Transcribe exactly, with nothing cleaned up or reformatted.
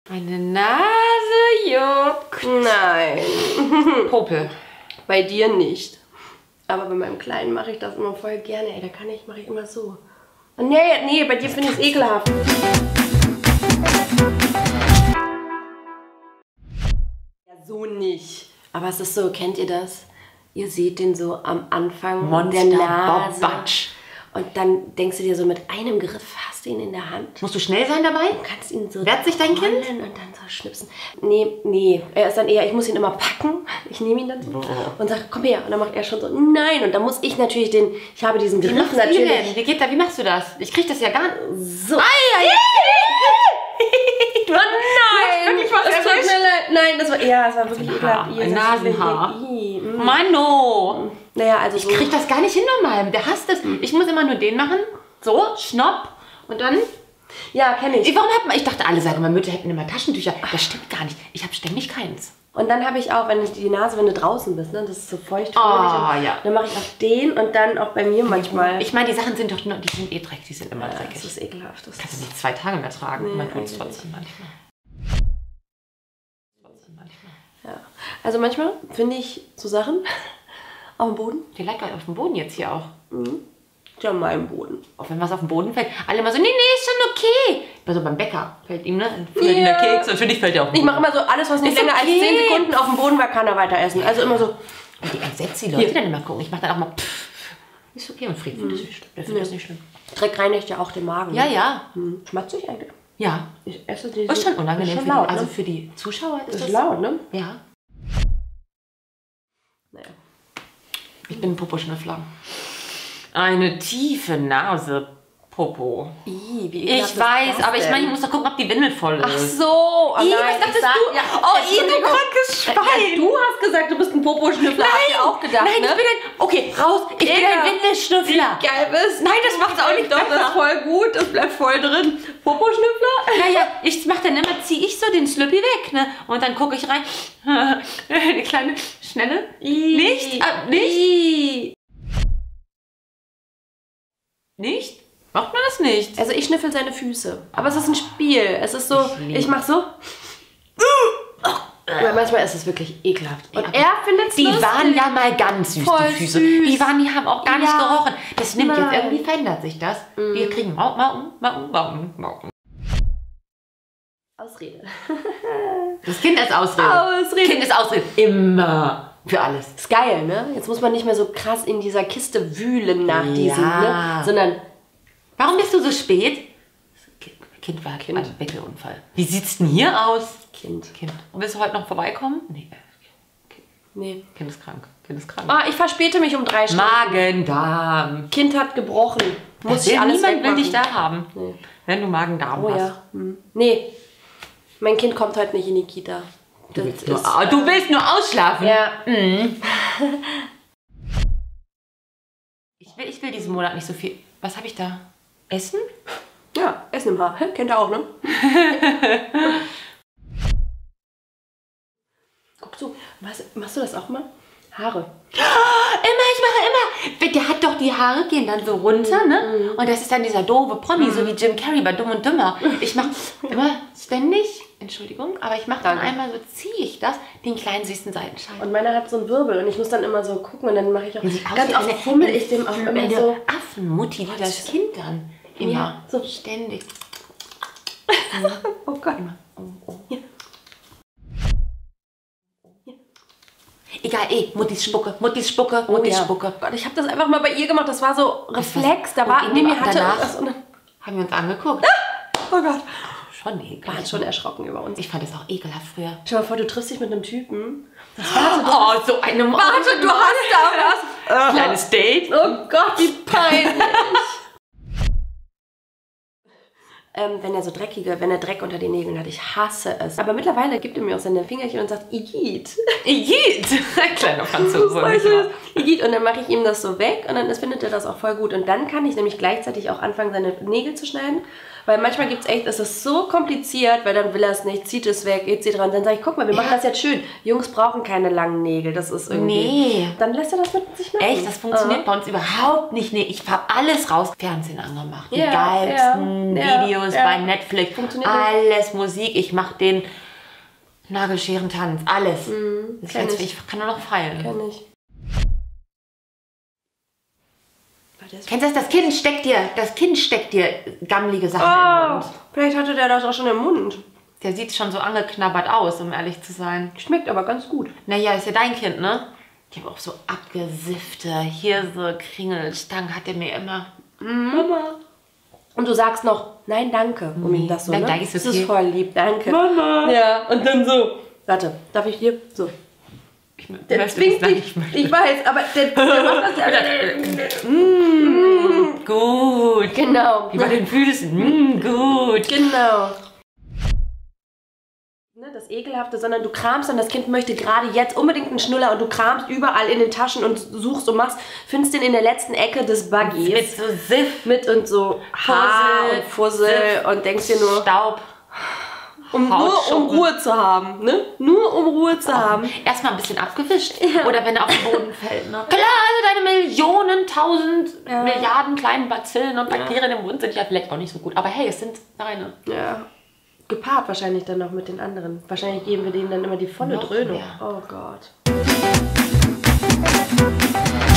Meine Nase juckt. Nein. Popel. Bei dir nicht. Aber bei meinem Kleinen mache ich das immer voll gerne. Ey, da kann ich, mache ich immer so. Und nee, nee, bei dir finde ich es ekelhaft. Ja, so nicht. Aber es ist so, kennt ihr das? Ihr seht den so am Anfang Monster der Nase. Bob Batsch. Und dann denkst du dir so, mit einem Griff hast du ihn in der Hand. Musst du schnell sein dabei? Du kannst ihn so Wehrt sich dein Kind? und dann so schnipsen. Nee, nee. Er ist dann eher, ich muss ihn immer packen. Ich nehme ihn dann so oh. und sage, komm her. Und dann macht er schon so, nein. Und dann muss ich natürlich den, ich habe diesen Griff Wie machst natürlich. du denn? Wie geht da, wie machst du das? Ich krieg das ja gar nicht. So. Ai, ai, Du oh nein! wirklich was das tut erwischt? mir leid. Nein, das war, ja, das war wirklich Ein Haar, ekelhaft. ein Nasenhaar. Mm. Mano! Naja, also Ich so. krieg das gar nicht hin normal. Der hasst es. Ich muss immer nur den machen. So, schnopp. Und dann... Ja, kenne ich. Warum hat man... Ich dachte, alle sagen, meine Mütter hätten immer Taschentücher. Das stimmt gar nicht. Ich habe ständig keins. Und dann habe ich auch, wenn die Nase, wenn du draußen bist, ne, das ist so feucht. Oh, und ja. Dann mache ich auch den und dann auch bei mir manchmal. Ich meine, die Sachen sind doch nur... Die sind eh dreckig. Die sind immer Ja, dreckig. das ist ekelhaft. Das Kannst ist du nicht zwei Tage mehr tragen. Nee, Man tut es eigentlich trotzdem manchmal. Trotzdem manchmal. ja. Also manchmal finde ich so Sachen auf dem Boden. Vielleicht auf dem Boden jetzt hier auch. Mhm. Ja, mein Boden. Auch wenn was auf den Boden fällt. Alle immer so, nee, nee, ist schon okay. Also beim Bäcker fällt ihm, ne? Fällt ihm der Ja. Keks und für dich fällt der auf den Ich Boden. mache immer so, alles was nicht Ist länger okay. als zehn Sekunden auf dem Boden war, kann er weiter essen. Also immer so. Und die entsetzt die Leute Hier. dann immer gucken. Ich mache dann auch mal, pff, ist okay. Und Fried findet das nicht schlimm. Der findet das nicht schlimm. Dreck reinigt ja auch den Magen. Ja, ne? ja. Hm. Schmatzig eigentlich. Ja. Ich esse diese. Ist schon unangenehm. Ist schon für laut, die, also ne? für die Zuschauer ist Das das... ist laut, ne? Ja. Naja. Ich bin ein Poposchnüffler. Eine tiefe Nase, Popo. Ih, wie Ich ekelhaft ist weiß, das aber ich denn? meine, ich muss doch gucken, ob die Windel voll ist. Ach so. Oh Ih, nein, was ich dachtest sag- du? Ja, Oh, Ih, du Entschuldigung. krankes Ja, Schwein. du hast gesagt, du bist ein Poposchnüffler. Hab ich auch gedacht, nein, ne? ich bin ein... Okay, raus. Ich bin Ekelhaft. ein Windelschnüffler. Geil bist. Nein, das macht's auch nicht Doch, das ist besser. voll gut. Das bleibt voll drin. Poposchnüffler? Naja, ich mach dann immer, ziehe ich so den Slüppi weg, ne? Und dann gucke ich rein. Die kleine, schnelle. Nicht? Ah, nicht? Ih. Nicht? Macht man das nicht? Also ich schnüffel seine Füße. Aber es ist ein Spiel. Es ist so, Ich liebe- ich mach so. Aber manchmal ist es wirklich ekelhaft. Und Ja, er findet es Die lustig. waren ja mal ganz süß, Voll die Füße. süß. Die waren, die haben auch gar nicht Ja. gerochen. Das nimmt Nein. jetzt, irgendwie verändert sich das. Wir kriegen Mau, Mau, Mau, Mau, Mau. Ausrede. Das Kind ist Ausrede. Ausrede. Kind ist Ausrede. Immer. Für alles. Ist geil, ne? Jetzt muss man nicht mehr so krass in dieser Kiste wühlen nach Ja. diesem, ne? Sondern Warum bist du so spät? Kind, kind war Kind. ein Wickelunfall. Wie sieht's denn hier aus? Kind. Kind. Und willst du heute noch vorbeikommen? Nee. Nee. Kind ist krank. Kind ist krank. Ah, ich verspäte mich um drei Stunden. Magen-Darm. Kind hat gebrochen. Muss Das ich will, alles niemand will wegmachen. dich da haben. Nee. Wenn du Magen-Darm Oh hast. ja. Hm. Nee. Mein Kind kommt heute nicht in die Kita. Du Das willst, nur, ist- ah, du willst nur ausschlafen? Ja. Ich will, ich will diesen Monat nicht so viel. Was habe ich da? Essen? Ja, Essen im Haar. Kennt ihr auch, ne? Guck so, was, machst du das auch mal? Haare. Immer, ich mache immer. Der hat doch die Haare gehen dann so runter, ne? Und das ist dann dieser doofe Promi, so wie Jim Carrey bei Dumm und Dümmer. Ich mache immer ständig, Entschuldigung, aber ich mache dann Danke. einmal so, ziehe ich das, den kleinen süßen Seitenschein. Und meiner hat so einen Wirbel und ich muss dann immer so gucken und dann mache ich auch. Sieht aus Ganz wie oft eine- fummel ich dem auch immer eine so. Affenmutti, die das Kind dann immer Ja, so. ständig. Oh Gott. Oh, oh. Ja. Egal, eh, Muttis Spucke, Muttis Spucke, Muttis ja. Spucke. Gott, ich habe das einfach mal bei ihr gemacht. Das war so Reflex. Da war Und neben mir hatte danach- irgendwas und dann, Haben wir uns angeguckt. oh Gott. Schon ekelhaft. War halt schon erschrocken über uns. Ich fand das auch ekelhaft früher. Stell dir mal vor, du triffst dich mit einem Typen. Oh, so eine Warte, du hast da was. Kleines Date. Oh Gott, wie peinlich. ähm, wenn er so dreckige, wenn er Dreck unter den Nägeln hat, ich hasse es. Aber mittlerweile gibt er mir auch seine Fingerchen und sagt, Igitt. Igitt. Ein kleiner Franzose. Voll nicht süß. wahr? Igitt. Und dann mache ich ihm das so weg und dann ist, findet er das auch voll gut. Und dann kann ich nämlich gleichzeitig auch anfangen, seine Nägel zu schneiden. Weil manchmal gibt es echt, es ist so kompliziert, weil dann will er es nicht, zieht es weg, et cetera. Und dann sage ich, guck mal, wir machen Ja. das jetzt schön. Jungs brauchen keine langen Nägel, das ist irgendwie... Nee. Dann lässt er das mit sich machen. Echt, das funktioniert bei uns überhaupt nicht. Nee, ich fahr alles raus. Fernsehen angemacht. Die Ja, geilsten ja, ja, Videos ja. bei Netflix. Funktioniert alles Musik. Ich mach den Nagelscherentanz. Alles. Das kenn jetzt, ich. ich kann nur noch feilen. Kann ich. Kennst du das? Das Kind steckt dir, das Kind steckt dir gammelige Sachen Oh, im Mund. vielleicht hatte der das auch schon im Mund. Der sieht schon so angeknabbert aus, um ehrlich zu sein. Schmeckt aber ganz gut. Naja, ist ja dein Kind, ne? Die haben auch so abgesiffte Hirse, Kringelstangen hat er mir immer. Mama. Und du sagst noch, nein, danke, um ihm das so, Nein, ne? danke, ist Das okay. ist voll lieb, danke. Mama. Ja, und dann so. Warte, darf ich dir? So. Ich Der möchte zwingt das dich. nicht. möchte- Ich weiß, aber der, der macht das ja. Mm, gut. Genau. Über den Füßen. Mm, gut. Genau. Ne, das Ekelhafte, sondern du kramst und das Kind möchte gerade jetzt unbedingt einen Schnuller und du kramst überall in den Taschen und suchst und machst, findest den in der letzten Ecke des Buggies. Mit so Siff, Mit und so Haar Fussel, und Fussel Siff, und denkst dir nur, Staub. um, nur um Hautschuppen. Ruhe zu haben, ne? Nur um Ruhe zu haben. Erstmal ein bisschen abgewischt. Oder wenn er auf den Boden fällt. Ne? Klar, also deine Millionen, tausend, Ja. Milliarden kleinen Bazillen und Bakterien im Mund sind ja vielleicht auch nicht so gut. Aber hey, es sind deine. Ja. Gepaart wahrscheinlich dann noch mit den anderen. Wahrscheinlich geben wir denen dann immer die volle Noch Dröhnung. mehr. Oh Gott.